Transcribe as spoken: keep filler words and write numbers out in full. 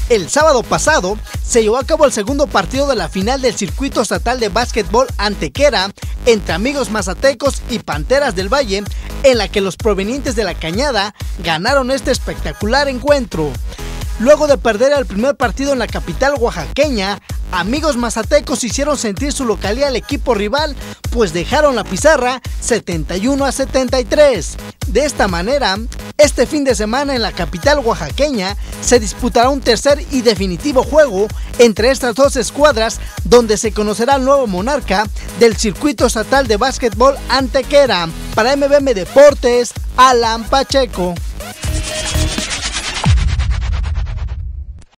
El sábado pasado se llevó a cabo el segundo partido de la final del circuito estatal de básquetbol Antequera entre Amigos Mazatecos y Panteras del Valle, en la que los provenientes de La Cañada ganaron este espectacular encuentro. Luego de perder el primer partido en la capital oaxaqueña, Amigos Mazatecos hicieron sentir su localía al equipo rival, pues dejaron la pizarra setenta y uno a setenta y tres. De esta manera, este fin de semana en la capital oaxaqueña se disputará un tercer y definitivo juego entre estas dos escuadras, donde se conocerá el nuevo monarca del circuito estatal de básquetbol Antequera. Para M B M Deportes, Alan Pacheco.